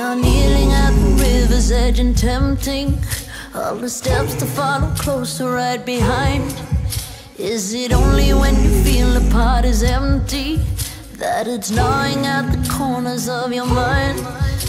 are kneeling at the river's edge and tempting all the steps to follow closer right behind. Is it only when you feel the pot is empty that it's gnawing at the corners of your mind?